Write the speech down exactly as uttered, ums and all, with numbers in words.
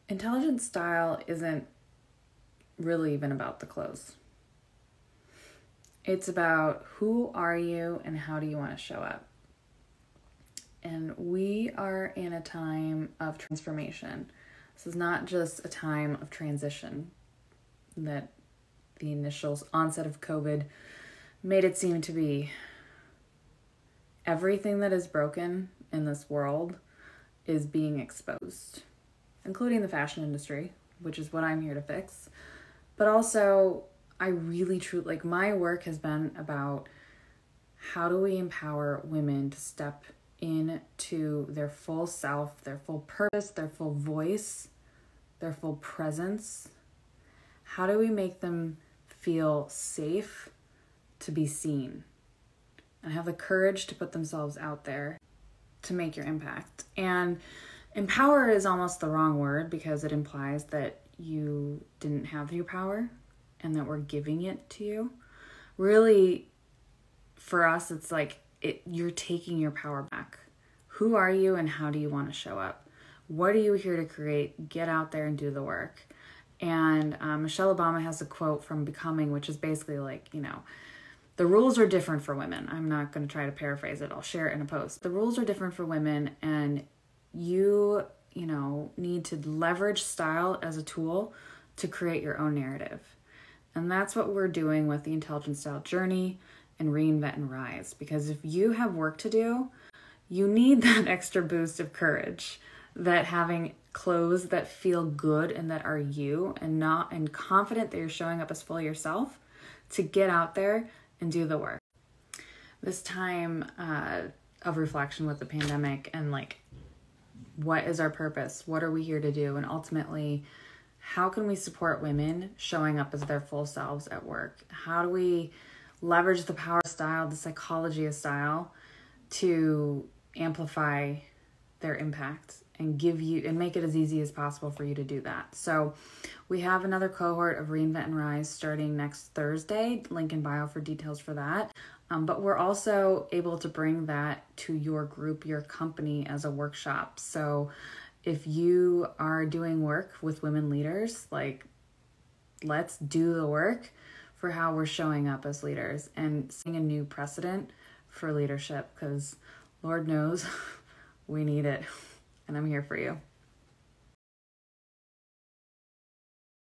Intelligent style isn't really even about the clothes. It's about who are you and how do you want to show up. And we are in a time of transformation. This is not just a time of transition that the initial onset of COVID made it seem to be. Everything that is broken in this world is being exposed, including the fashion industry, which is what I'm here to fix. But also, I really truly, like, my work has been about how do we empower women to step into their full self, their full purpose, their full voice, their full presence. How do we make them feel safe to be seen and have the courage to put themselves out there to make your impact? And empower is almost the wrong word because it implies that you didn't have your power and that we're giving it to you. Really, for us, it's like it, you're taking your power back. Who are you and how do you want to show up? What are you here to create? Get out there and do the work. And um, Michelle Obama has a quote from Becoming, which is basically like, you know, the rules are different for women. I'm not going to try to paraphrase it. I'll share it in a post. The rules are different for women, and you, you know, need to leverage style as a tool to create your own narrative. And that's what we're doing with the Intelligent Style Journey and Reinvent and Rise. Because if you have work to do, you need that extra boost of courage, that having clothes that feel good and that are you and not and confident that you're showing up as fully yourself to get out there and do the work. This time uh, of reflection with the pandemic and like, what is our purpose? What are we here to do? And ultimately, how can we support women showing up as their full selves at work? How do we leverage the power of style, the psychology of style to amplify their impact and give you and make it as easy as possible for you to do that? So we have another cohort of Reinvent and Rise starting next Thursday. Link in bio for details for that. Um, but we're also able to bring that to your group, your company as a workshop. So if you are doing work with women leaders, like, let's do the work for how we're showing up as leaders and setting a new precedent for leadership, because Lord knows we need it, and I'm here for you.